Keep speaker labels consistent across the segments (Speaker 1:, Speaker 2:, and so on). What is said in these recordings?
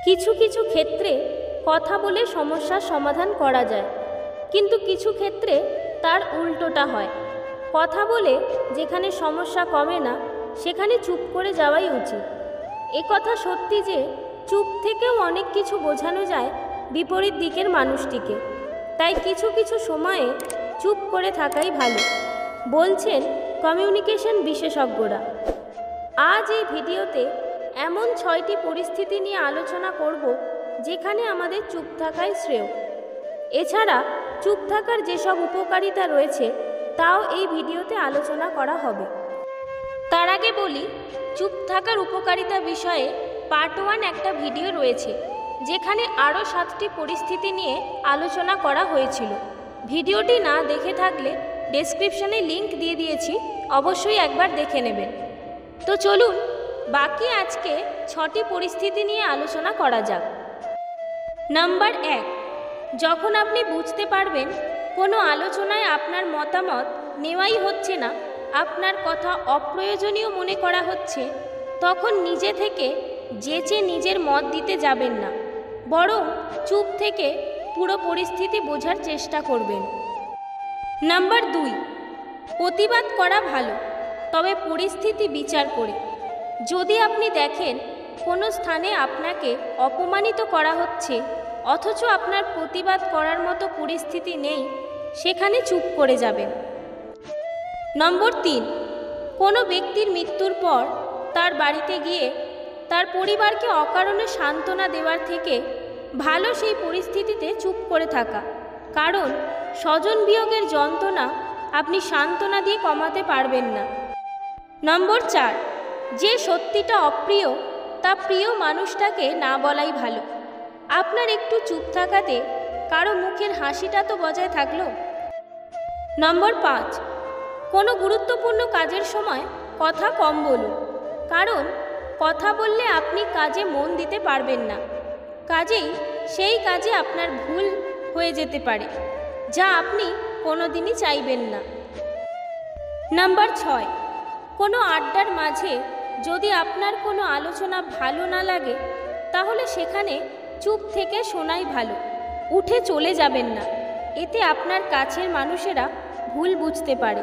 Speaker 1: কিছু কিছু ক্ষেত্রে কথা বলে সমস্যার সমাধান করা যায়, কিন্তু কিছু ক্ষেত্রে তার উল্টোটা হয়। কথা বলে যেখানে সমস্যা কমে না, সেখানে চুপ করে যাওয়াই উচিত। এ কথা সত্যি যে চুপ থেকেও অনেক কিছু বোঝানো যায় বিপরীত দিকের মানুষটিকে। তাই কিছু কিছু সময়ে চুপ করে থাকাই ভালো, বলছেন কমিউনিকেশন বিশেষজ্ঞরা। আজ এই ভিডিওতে এমন 6টি পরিস্থিতি নিয়ে আলোচনা করব যেখানে আমাদের চুপ থাকাই শ্রেয়। এছাড়া চুপ থাকার যেসব উপকারিতা রয়েছে তাও এই ভিডিওতে আলোচনা করা হবে। তার আগে বলি, চুপ থাকার উপকারিতা বিষয়ে পার্ট 1 একটা ভিডিও রয়েছে, যেখানে আরও 7টি পরিস্থিতি নিয়ে আলোচনা করা হয়েছিল। ভিডিওটি না দেখে থাকলে ডেসক্রিপশনে লিংক দিয়ে দিয়েছি, অবশ্যই একবার দেখে নেবেন। তো চলুন বাকি আজকে 6টি পরিস্থিতি নিয়ে আলোচনা করা যাক। নাম্বার 1, যখন আপনি বুঝতে পারবেন কোনো আলোচনায় আপনার মতামত নেওয়াই হচ্ছে না, আপনার কথা অপ্রয়োজনীয় মনে করা হচ্ছে, তখন নিজে থেকে যেচে নিজের মত দিতে যাবেন না, বরং চুপ থেকে পুরো পরিস্থিতি বোঝার চেষ্টা করবেন। নাম্বার 2, প্রতিবাদ করা ভালো, তবে পরিস্থিতি বিচার করে। যদি আপনি দেখেন কোনো স্থানে আপনাকে অপমানিত করা হচ্ছে অথচ আপনার প্রতিবাদ করার মতো পরিস্থিতি নেই, সেখানে চুপ করে যাবেন। নম্বর 3, কোনো ব্যক্তির মৃত্যুর পর তার বাড়িতে গিয়ে তার পরিবারকে অকারণে সান্ত্বনা দেওয়ার থেকে ভালো সেই পরিস্থিতিতে চুপ করে থাকা, কারণ স্বজন বিয়োগের যন্ত্রণা আপনি সান্ত্বনা দিয়ে কমাতে পারবেন না। নম্বর 4, যে সত্যিটা অপ্রিয় তা প্রিয় মানুষটাকে না বলাই ভালো। আপনার একটু চুপ থাকাতে কারো মুখের হাসিটা তো বজায় থাকলো। নম্বর 5, কোনো গুরুত্বপূর্ণ কাজের সময় কথা কম বলুন, কারণ কথা বললে আপনি কাজে মন দিতে পারবেন না, কাজেই সেই কাজে আপনার ভুল হয়ে যেতে পারে, যা আপনি কোনোদিনই চাইবেন না। নাম্বার 6, কোনো আড্ডার মাঝে যদি আপনার কোনো আলোচনা ভালো না লাগে, তাহলে সেখানে চুপ থেকে শোনাই ভালো, উঠে চলে যাবেন না, এতে আপনার কাছের মানুষেরা ভুল বুঝতে পারে।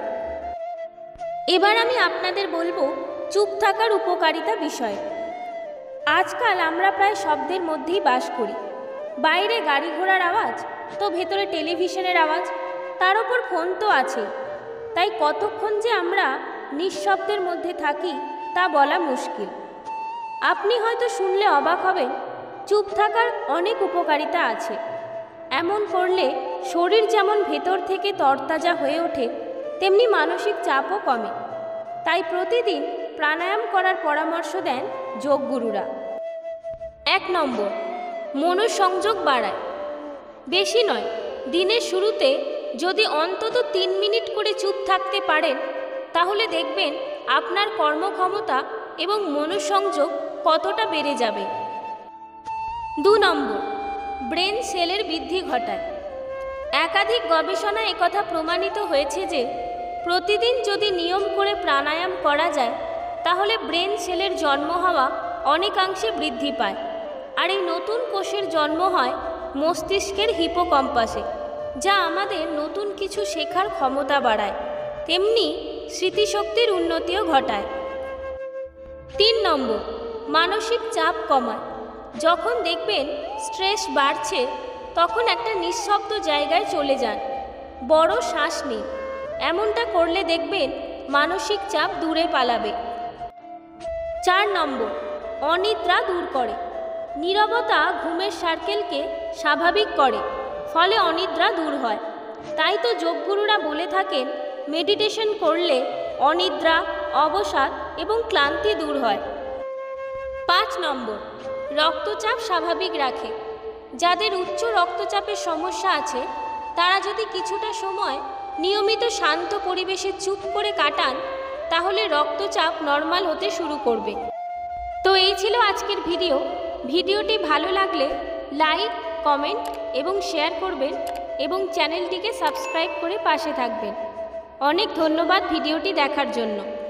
Speaker 1: এবার আমি আপনাদের বলবো চুপ থাকার উপকারিতা বিষয়ে। আজকাল আমরা প্রায় শব্দের মধ্যেই বাস করি। বাইরে গাড়ি ঘোড়ার আওয়াজ, তো ভেতরে টেলিভিশনের আওয়াজ, তার ওপর ফোন তো আছে। তাই কতক্ষণ যে আমরা নিঃশব্দের মধ্যে থাকি তা বলা মুশকিল। আপনি হয়তো শুনলে অবাক হবেন, চুপ থাকার অনেক উপকারিতা আছে। এমন করলে শরীর যেমন ভেতর থেকে তরতাজা হয়ে ওঠে, তেমনি মানসিক চাপও কমে। তাই প্রতিদিন প্রাণায়াম করার পরামর্শ দেন যোগগুরুরা। 1 নম্বর, মনোসংযোগ বাড়ায়। বেশি নয়, দিনের শুরুতে যদি অন্তত 3 মিনিট করে চুপ থাকতে পারেন, তাহলে দেখবেন আপনার কর্মক্ষমতা এবং মনোসংযোগ কতটা বেড়ে যাবে। 2 নম্বর, ব্রেন সেলের বৃদ্ধি ঘটায়। একাধিক গবেষণায় একথা প্রমাণিত হয়েছে যে প্রতিদিন যদি নিয়ম করে প্রাণায়াম করা যায়, তাহলে ব্রেন সেলের জন্ম হওয়া অনেকাংশে বৃদ্ধি পায়। আর এই নতুন কোষের জন্ম হয় মস্তিষ্কের হিপোক্যাম্পাসে, যা আমাদের নতুন কিছু শেখার ক্ষমতা বাড়ায়, তেমনি স্মৃতিশক্তির উন্নতিও ঘটায়। 3 নম্বর, মানসিক চাপ কমায়। যখন দেখবেন স্ট্রেস বাড়ছে, তখন একটা নিঃশব্দ জায়গায় চলে যান, বড় শ্বাস নিন। এমনটা করলে দেখবেন মানসিক চাপ দূরে পালাবে। 4 নম্বর, অনিদ্রা দূর করে। নীরবতা ঘুমের সার্কেলকে স্বাভাবিক করে, ফলে অনিদ্রা দূর হয়। তাই তো যোগগুরুরা বলে থাকেন মেডিটেশন করলে অনিদ্রা, অবসাদ এবং ক্লান্তি দূর হয়। 5 নম্বর, রক্তচাপ স্বাভাবিক রাখে। যাদের উচ্চ রক্তচাপের সমস্যা আছে, তারা যদি কিছুটা সময় নিয়মিত শান্ত পরিবেশে চুপ করে কাটান, তাহলে রক্তচাপ নর্মাল হতে শুরু করবে। তো এই ছিল আজকের ভিডিও। ভিডিওটি ভালো লাগলে লাইক, কমেন্ট এবং শেয়ার করবেন এবং চ্যানেলটিকে সাবস্ক্রাইব করে পাশে থাকবেন। অনেক ধন্যবাদ ভিডিওটি দেখার জন্য।